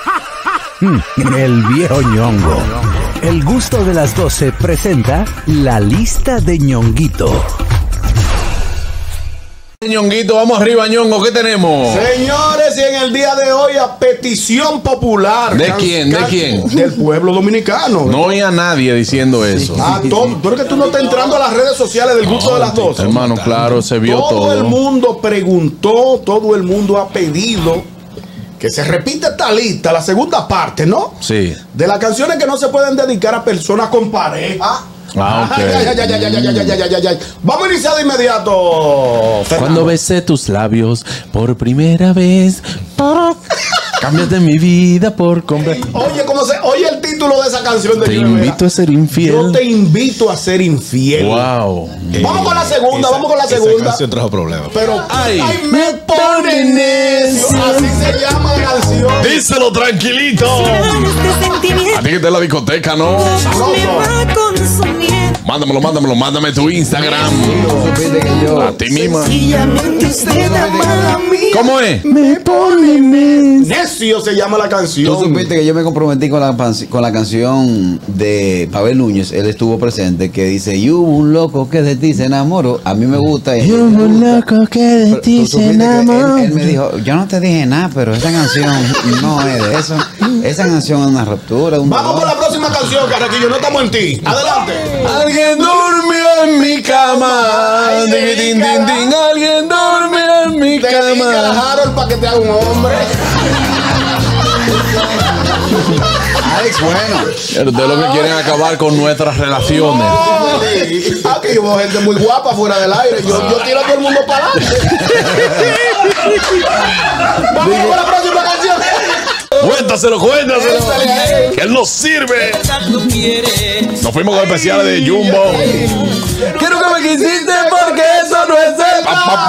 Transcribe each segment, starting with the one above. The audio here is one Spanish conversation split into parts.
El viejo Ñongo. El gusto de las 12 presenta la lista de Ñonguito. Ñonguito, vamos arriba, Ñongo, ¿qué tenemos? Señores, y en el día de hoy, a petición popular. ¿De quién? ¿De quién? Del pueblo dominicano. No oí a nadie diciendo eso. Tú eres que tú no estás entrando a las redes sociales del gusto de las 12. Hermano, claro, se vio todo. Todo el mundo preguntó, todo el mundo ha pedido que se repita esta lista, la segunda parte, ¿no? Sí. De las canciones que no se pueden dedicar a personas con pareja. Ah, ok. Ay. Vamos a iniciar de inmediato, Fernando. Cuando besé tus labios por primera vez, cámbiate mi vida por completo. Oye el título de esa canción de Te Joe invito a ser infiel. Yo te invito a ser infiel. Wow. Vamos con la segunda, Esa canción trajo problemas. Pero Ay, me pone necio. Así se llama la canción. díselo tranquilito. A ti que te la discoteca, ¿no? Mándame tu Instagram. A ti misma. ¿Cómo es? Me pone necio se llama la canción. Tú supiste que yo me comprometí con la canción de Pavel Núñez. Él estuvo presente, que dice: y hubo un loco que de ti se enamoró. A mí me gusta. Y hubo un loco que de ti se enamoró. Él me dijo: yo no te dije nada, pero esa canción no es de eso. Esa canción es una ruptura. Vamos con la próxima canción, Carraquillo. No estamos en ti. Adelante. Alguien durmió en mi cama. Din, din, din, din. Alguien durmió en mi Dedica a cama. Harold para que te haga un hombre. Alex, bueno. Ustedes lo que quieren acabar con nuestras relaciones. Aquí hubo gente muy guapa fuera del aire. Yo tiro a todo el mundo para adelante. Vamos con la próxima canción. Cuéntaselo. Que él nos sirve. Nos fuimos con especiales de Jumbo. Quiero que me quisiste porque eso no es el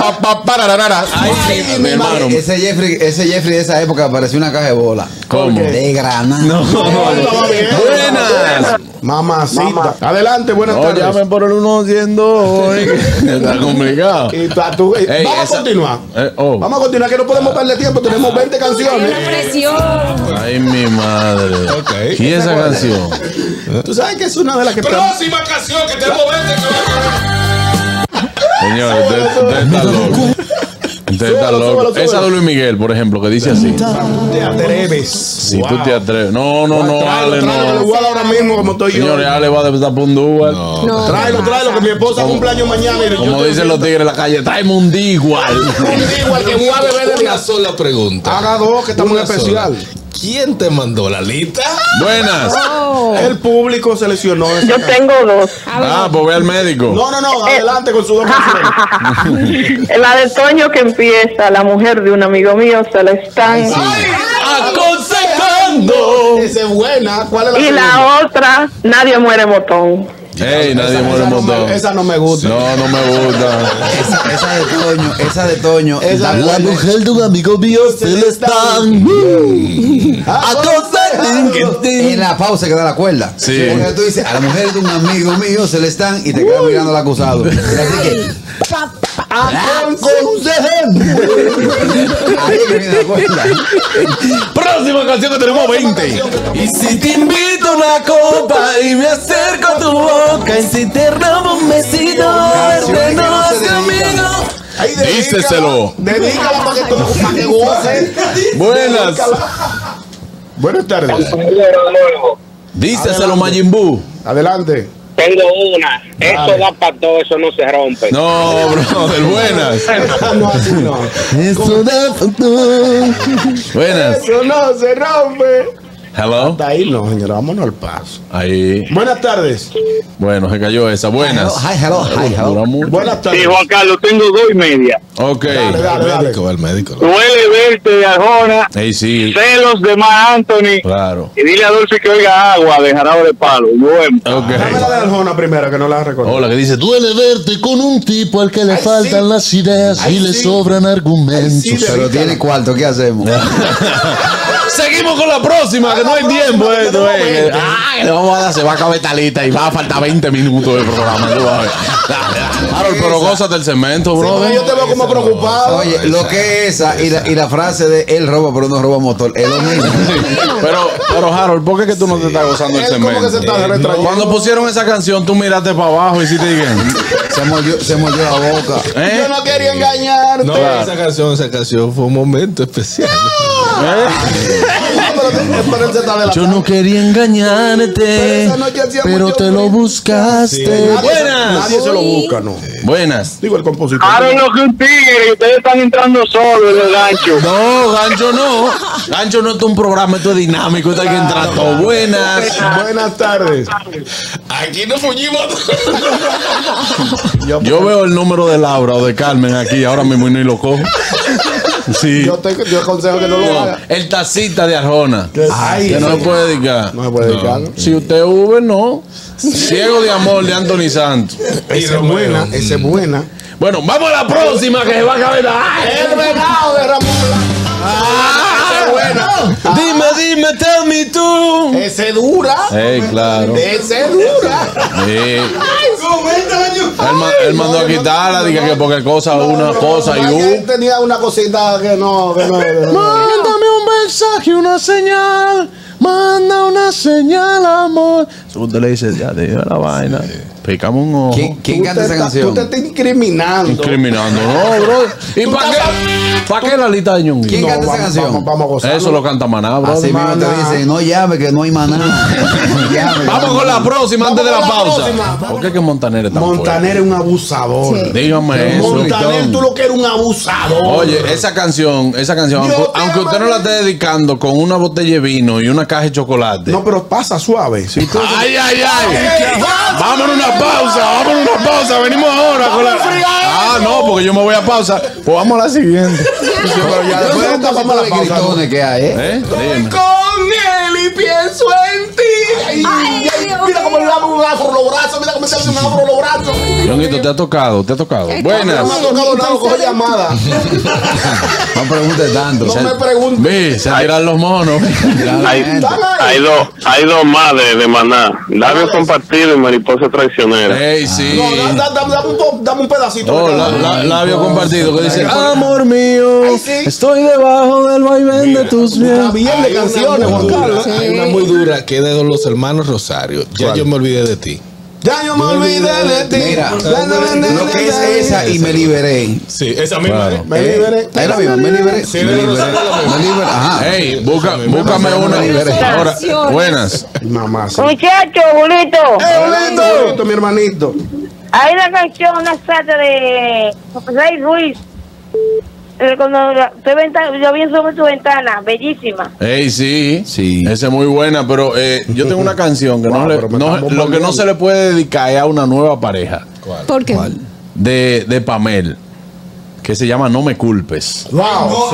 Ay, mi hermano. Ese Jeffrey de esa época parecía una caja de bola. ¿Cómo? De granada. No. Buenas. Mamacita. Adelante, buenas No, tardes. llamen por el 1-100. Está complicado. Vamos a continuar. Oh. Vamos a continuar, que no podemos perder tiempo. Tenemos 20 canciones. Ay, mi madre. Ok. ¿Y esa canción? Tú sabes que es una de las que... Próxima canción que tenemos 20. Señores, usted está loco. Usted está loco. Súbelo. Esa de Luis Miguel, por ejemplo, que dice así. Te atreves. Si tú te atreves. No, Ale, Tráelo no. igual ahora mismo como estoy yo. Señores, Ale va a empezar por un dual. Tráelo, que mi esposa cumpleaños mañana. Y Como dicen los tigres en la calle, tráeme un D igual. igual que voy a beber de Una sola pregunta. Haga dos, que está muy Una especial. sola. ¿Quién te mandó la lista? Buenas. El público seleccionó esa Yo canción. tengo dos. Pues ve al médico. No, adelante con sus dos canciones. La de Toño que empieza, la mujer de un amigo mío se la están. Aconsejando. Esa es buena. ¿Cuál es la Y segunda? la otra, nadie muere botón. Ey, nadie muere un montón. Esa no me gusta. No me gusta. Esa de Toño. Esa es buena. mujer de un amigo mío se le están aconsejando. En la pausa que da la cuerda. Sí. Porque tú dices: a la mujer de un amigo mío se le están, y te quedas mirando al acusado. Así que aconsejando. Ahí que viene la cuerda. Próxima canción que tenemos 20. Y si te invito a una copa y me acerco a tu boca, y si te robo un besito, Canciones que no se dedican. amigo. Ahí Díceselo. Dedícala para que goce. Buenas. Buenas tardes. Díceselo, Majin Buu. Adelante. Tengo una. Eso da para todo, eso no se rompe. No, brother, buenas. No, así no. Eso da. Buenas. Eso no se rompe. Hello. Hasta ahí no, señora. Vámonos al paso. Ahí. Buenas tardes. Bueno, se cayó esa. Buenas. Hello. Dura mucho. Buenas tardes. Sí, Juan Carlos, tengo 2:30. Ok. Dale. El médico. Duele verte de Arjona, Ey, sí. celos de Mar Anthony. Claro. Y dile a Dulce que oiga agua de jarabe de palo. Bueno. Dame la de Arjona primero, que no la recuerdo. Hola, que dice tú. Duele verte con un tipo al que le faltan las ideas y le sobran argumentos. Sí, Pero tiene cuarto, ¿qué hacemos? Seguimos con la próxima, que no hay tiempo esto. Le vamos a dar, se va a acabar talita y va a faltar 20 minutos de programa. Harold, pero gózate el cemento, bro. Yo te veo como preocupado. Oye, lo que es esa y la frase de él roba pero no roba motor es lo mismo. Pero Harold, ¿por qué que tú no te estás gozando el Él como que se cemento? está retrayendo. Cuando pusieron esa canción, tú miraste para abajo y hiciste bien. Se mordió la boca. Yo no quería engañarte. No, esa canción fue un momento especial. Pero él se está Yo no quería engañarte, esa noche hacía pero mucho te frío. lo buscaste. Buenas. Nadie se lo busca, no. Buenas. Digo el compositor. Ahora lo que un tigre y ustedes están entrando solos en el gancho. No, Gancho no. Gancho no es un programa, esto es dinámico, esto hay que entrar todo. Buenas. Buenas tardes. Aquí nos fuñimos. Yo veo el número de Laura o de Carmen aquí ahora mismo y ni lo cojo. Sí. Yo aconsejo que no lo haga. El tacita de Arjona. Ay, Que no se puede dedicar. no se puede dedicar. ¿no? Si usted es Uber, no. Ciego de amor de Anthony Santos. Esa es buena, esa es buena. Bueno, vamos a la próxima que se va a acabar. El venado de Ramón Esa es buena. Dime, tell me tú. Ese dura. Claro. Ese dura. Él mandó a quitarla, dije que porque cosa una cosa y Él tenía una cosita que no. Mándame un mensaje, una señal. Manda una señal, amor. Usted le dice, ya te dio la vaina. Picamos un ojo. ¿Quién canta esa canción? Tú te estás incriminando. Incriminando, no, bro. ¿Y para qué la lista de Ñonguito? ¿Quién canta esa canción? Vamos a gozar. Eso lo canta Maná, bro. Así mismo te dicen, no llame que no hay maná. No llame, Vamos con la próxima antes de la Vamos con la pausa. próxima. ¿Por qué que Montaner es tan Montaner es un abusador. fuerte? Dígame eso. Montaner, tú lo que eres un abusador. Oye, esa canción, aunque usted no la esté dedicando con una botella de vino y una caja de chocolate. No, pero pasa suave. Si tú Ay. Vámonos a una pausa. Venimos ahora con la. No, porque yo me voy a pausa. Pues vamos a la siguiente. pero ya después de esta vamos a la pausa. gritones que hay, Dime. Con él y pienso en ti. Ay, mira cómo le damos un afro los brazos. Mira cómo se hace un afro los brazos. Ñonguito, te ha tocado. Buenas. No me ha tocado nada, cojo llamada. No preguntes tanto. No me preguntes. Vi, se tiran los monos. Hay dos madres de Maná. Labios compartidos y mariposa traicionera. Ey, sí. No, dame un pedacito. Oh, labio compartido que dice, amor mío, Ay, sí. estoy debajo del vaivén de tus Está pies. bien de canciones, Juan Carlos. Hay una muy dura que es de los hermanos Rosario. Ya yo me olvidé de ti. Ya yo me olvidé de ti. Mira, lo que es esa y me liberé. Sí, esa misma. Claro. Me liberé. Es la misma, me liberé. Sí, Me de liberé. Rosario es la misma. Me liberé. Ajá. Ey, búscame una. Ahora, buenas. Mamá, sí. Muchacho, Julito, Bonito, mi hermanito. hay una canción, una salsa de Rey Ruiz. Cuando yo vi sobre tu ventana, bellísima. Ey, sí. Sí. Esa es muy buena, pero yo tengo una canción que Wow, pero me estamos lo que no volviendo. se le puede dedicar es a una nueva pareja ¿Por qué? de Pamel, que se llama No Me Culpes. Wow.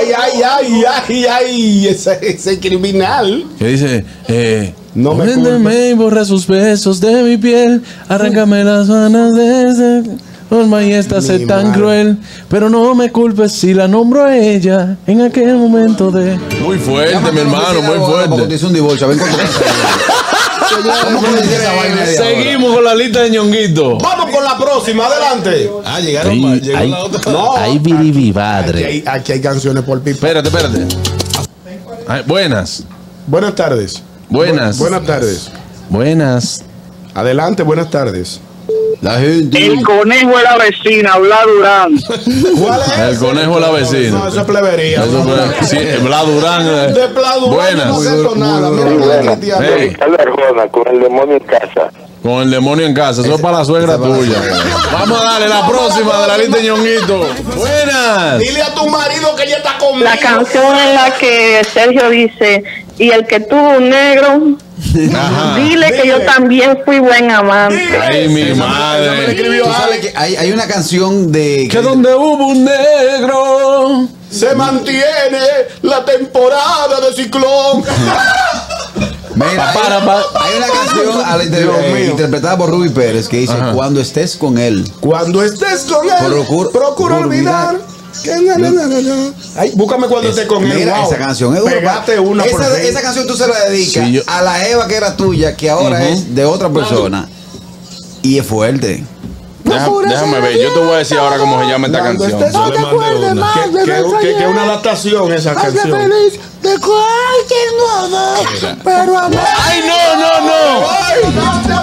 Ay. Ese criminal. Que dice, No me préndeme y borra sus besos de mi piel, arráncame las ganas de ese forma y esta ser tan madre. cruel, pero no me culpes si la nombro a ella en aquel momento de... Muy fuerte, mi hermano, muy Porque te fuerte. hizo un divorcio. Ven con tu casa. ¿Cómo que dice esa vaina de ahora? Seguimos con la lista de Ñonguito. Vamos con la próxima, adelante. Llegaron más. Llegó la otra. No. Ay, biribibadre. Aquí hay canciones por pipa. Espérate. Ay, buenas. Buenas tardes. Buenas. Buenas tardes. Buenas. Adelante, buenas tardes. La gente. El conejo de la vecina, Bla Durán. ¿Cuál es? El ese? conejo de la vecina. No, eso es plebería. Eso fue- sí, Bla Durán. De Pladurán Buenas. no acepto nada. Mira, mira, Cristiano. Hey, Arjona con el demonio en casa. con el demonio en casa. Eso es para la suegra tuya. Vamos a darle la próxima de la lista de Ñonguito. Buenas. Dile a tu marido que ella está conmigo. La canción en la que Sergio dice, y el que tuvo un negro, Ajá. dile que yo también fui buen amante. Ay, mi Me madre. escribió Tú sabes Ale. que hay una canción de. Que donde hubo un negro. Se mantiene la temporada de ciclón. Mira, hay una canción Dios mío. interpretada por Ruby Pérez que dice: Ajá. cuando estés con él, Cuando estés con él, Procura procura olvidar Ay, búscame cuando esté con él. Mira, wow. esa canción es dura. Pegate una por fin. Esa canción tú se la dedicas Sí, yo- a la Eva que era tuya, que ahora es de otra persona. Y es fuerte. Déjame ver, yo te voy a decir ahora cómo se llama esta canción. Yo le mandé una. Que es una adaptación esa canción. De cualquier modo, pero amor. ¡Ay, no!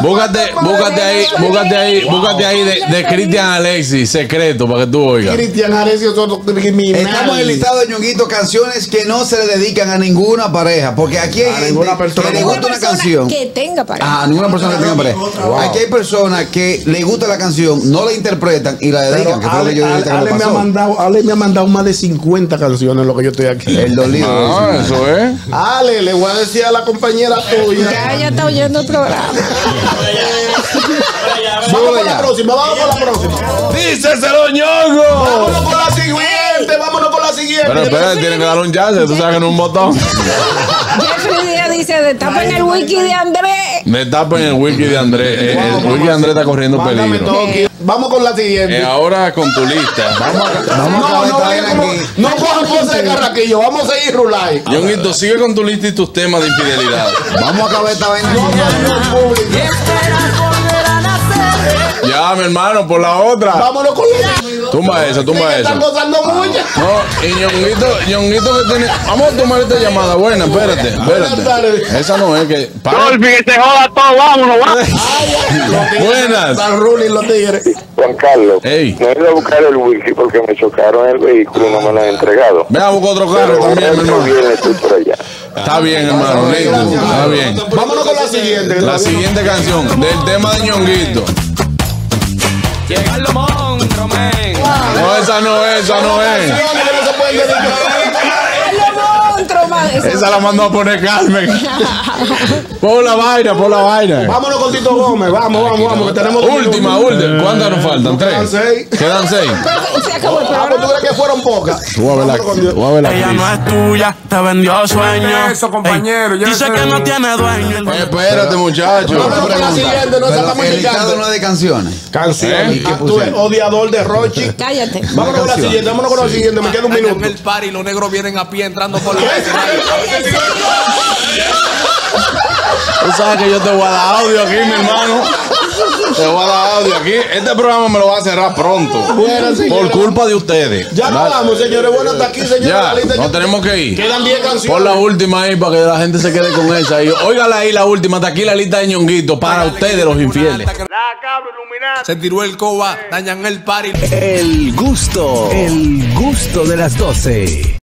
Búscate ahí de Cristian Alexis, secreto, para que tú oigas. Cristian Arecio son criminales. Estamos en el listado de Ñonguito, canciones que no se le dedican a ninguna pareja. Porque aquí hay gente ninguna persona. que le Ninguna gusta una canción. que tenga pareja. A ninguna persona que tenga pareja. Aquí hay personas que le gusta la canción, no la interpretan y la dedican. Que fue lo que yo dije que Ale me pasó. Ale me ha mandado más de 50 canciones en lo que yo estoy aquí. El dolido. Ah, eso es. Ale, le voy a decir a la compañera tuya. Ya ella está oyendo el programa. Vamos con la próxima, vamos con la próxima. ¡Díceselo, ñongo! Vámonos con la siguiente, vámonos con la siguiente. Pero espérate, tienen que darle un chance, tú sabes que no es un botón. Jeffrey Díaz dice, destapen el wiki de Andrés. Me tapen el wiki de Andrés. El wiki de Andrés está corriendo Mándame peligro. todo aquí. Vamos con la siguiente. Ahora con tu lista. Vamos a No, acabar no, esta vaina aquí. no cojan pose de carraquillo, vamos a seguir Rulay. Ñonguito, sigue con tu lista y tus temas de infidelidad. Vamos a acabar esta vaina aquí. Ya, mi hermano, por la otra. Vámonos con la Tumba esa, tumba esa. Están gozando mucho. No, y Ñonguito que tiene. Vamos a tomar esta llamada. Buena, espérate. Esa no es que. Dolphy, que se joda todo, vámonos, vamos. Buenas. Están ruling los tigres. Juan Carlos, Ey. no he ido a buscar el wiki porque me chocaron el vehículo y no me lo han entregado. Ve a buscar otro carro también, mi hermano. Bien, estoy por allá. Está bien, hermano. Lindo. Está bien. Vámonos con la siguiente. La siguiente canción del tema de Ñonguito. Llegan los monstruos, men. No, esa no es, esa no es. Esa la mandó a poner Carmen. Por la vaina, por la vaina. Vámonos con Tito Gómez. Vamos, que tenemos Última. ¿Cuántas nos faltan? Quedan ¿Tres? 6. Quedan 6. Se acabó el ¿Tú programa. crees que fueron pocas? Tú vas a ver la Ella no es tuya, te vendió sueño. Eso, compañero, yo Dice sé. que no tiene dueño. Espérate, muchacho. Vámonos con la siguiente, no Pero estamos el listado indicando. no es de canciones. Canciones. ¿Y qué Tú eres pusieron? odiador de Rochi. Cállate. Vámonos con la siguiente, me queda un En minuto. el party los negros vienen a pie entrando por la Tú sabes que yo te voy a dar audio aquí, mi hermano. Te voy a dar audio aquí. Este programa me lo va a cerrar pronto. Bueno, señora. Por culpa de ustedes. Ya nos vamos, señores. Bueno, hasta aquí, señores. Ya, La lista no tenemos que ir. Quedan 10 canciones. Pon la última ahí para que la gente se quede con esa. Y óigala ahí la última. Hasta aquí la lista de Ñonguito para ustedes, los infieles. Se tiró el coba, dañan el party. El gusto de las 12.